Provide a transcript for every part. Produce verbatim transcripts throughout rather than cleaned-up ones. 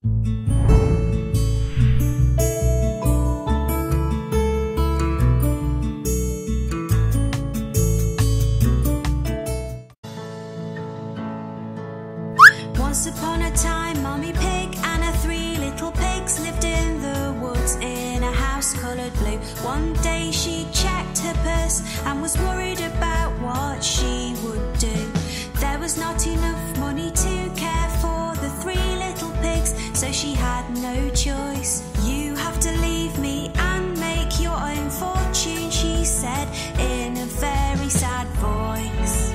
Once upon a time, Mummy Pig and her three little pigs lived in the woods in a house coloured blue. One day she checked her purse and was worried about what she would do. There was not enough money to care for the three little pigs, so she had no choice. "You have to leave me and make your own fortune," she said in a very sad voice.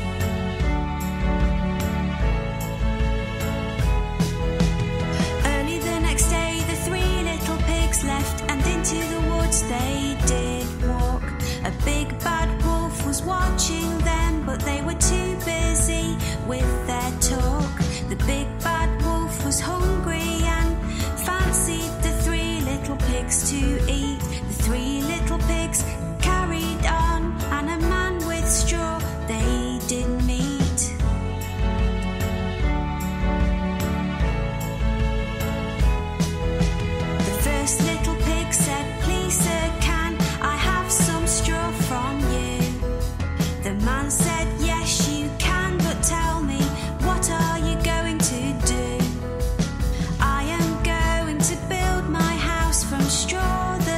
Left and into the woods they did walk. A big bad wolf was watching them, but they were too busy with their talk. The big bad wolf was hungry and fancied the three little pigs to eat. The three little pigs carried on, and a man with straw they did meet. First little pig said, "Please sir, can I have some straw from you?" The man said, "Yes you can, but tell me, what are you going to do?" "I am going to build my house from straw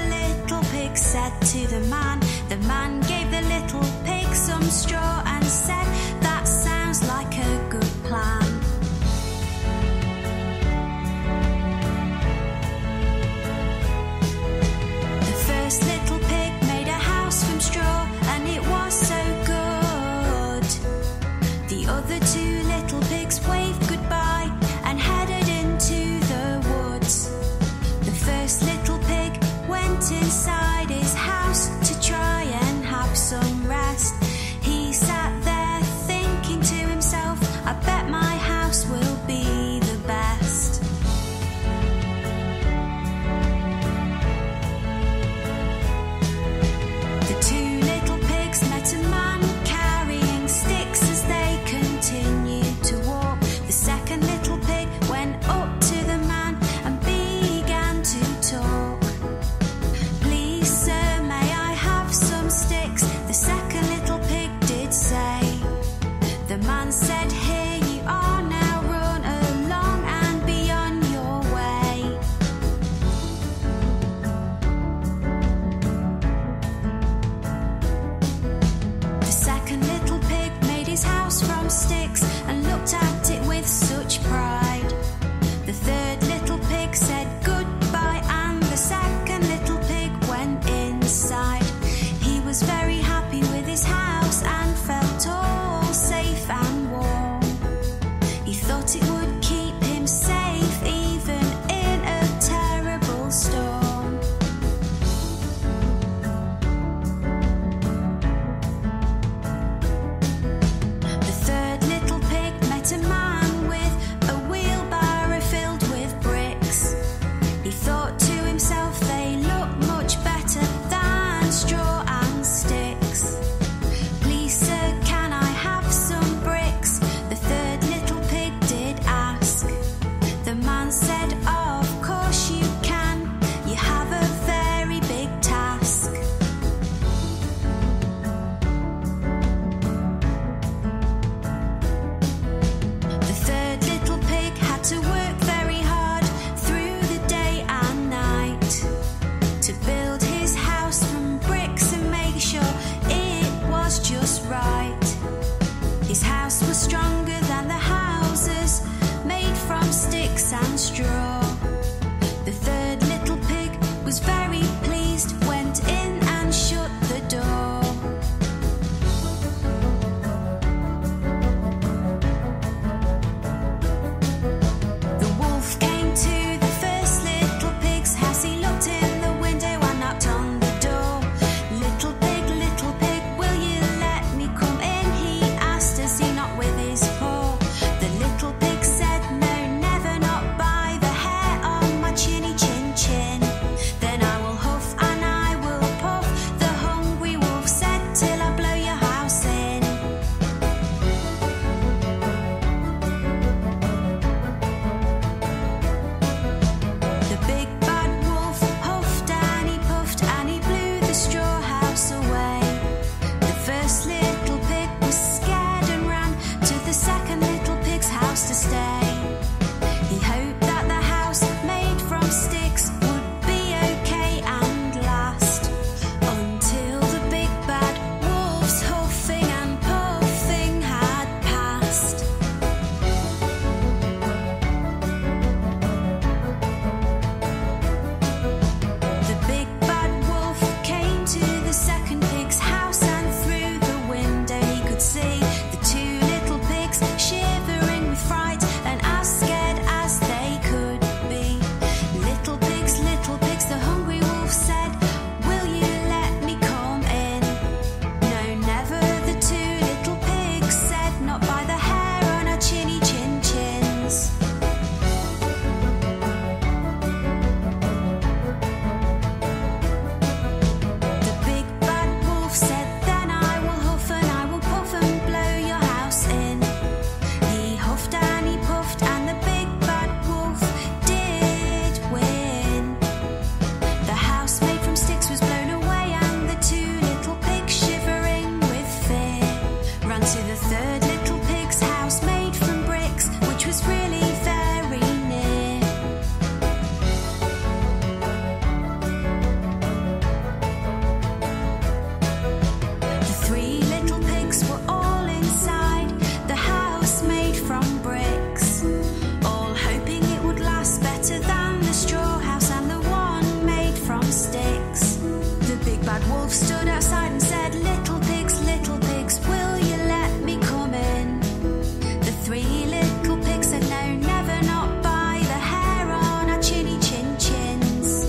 better than the straw house and the one made from sticks. The big bad wolf stood outside and said, "Little pigs, little pigs, will you let me come in?" The three little pigs said, "No, never, not by the hair on our chinny chin chins."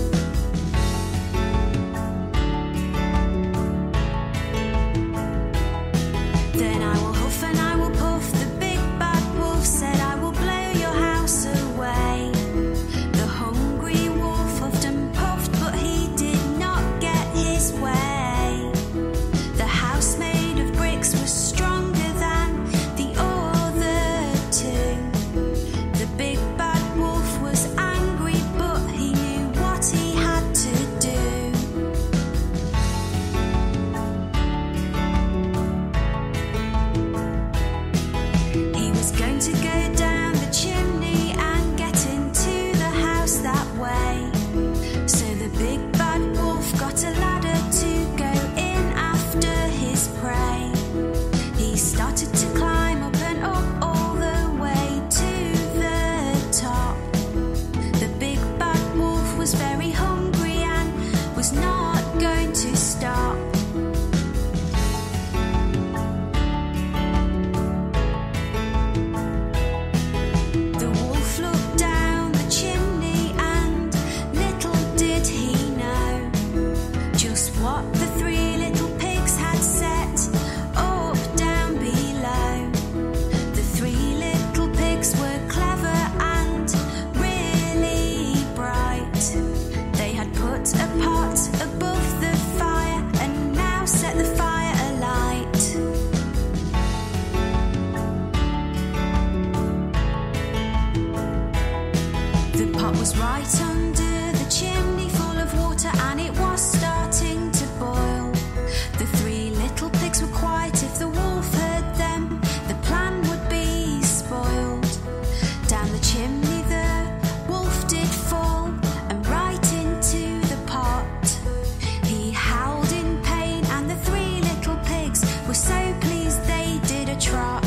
Then I will huff and I will puff, the big bad wolf said, "I will blow your house away." The hungry wolf huffed and puffed, but he did not get his way. The house made of bricks was stronger than the other two. The big bad wolf was angry, but he knew what he had to do. He was going to go down the chimney and get into the house that way. So the big bad wolf got a ladder to go in after his prey. He started to climb up and up all the way to the top. The big bad wolf was very hungry and was not going to stop. The wolf looked down the chimney and little did he know just what the three little pigs had set up down below. The three little pigs were clever and really bright. They had put a pot above the fire and now set the fire alight. The pot was right under the chimney, full of water, and it was starting to boil. The three little pigs were quiet. If the wolf heard them, the plan would be spoiled. Down the chimney the wolf did fall, and right into the pot. He howled in pain, and the three little pigs were so pleased they did a trot.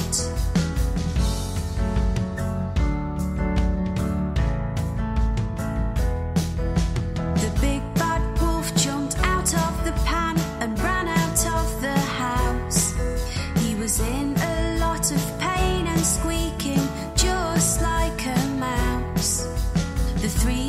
The big bad wolf jumped out of the pan and ran out of the house. He was in a lot of pain and squeaking just like a mouse. The three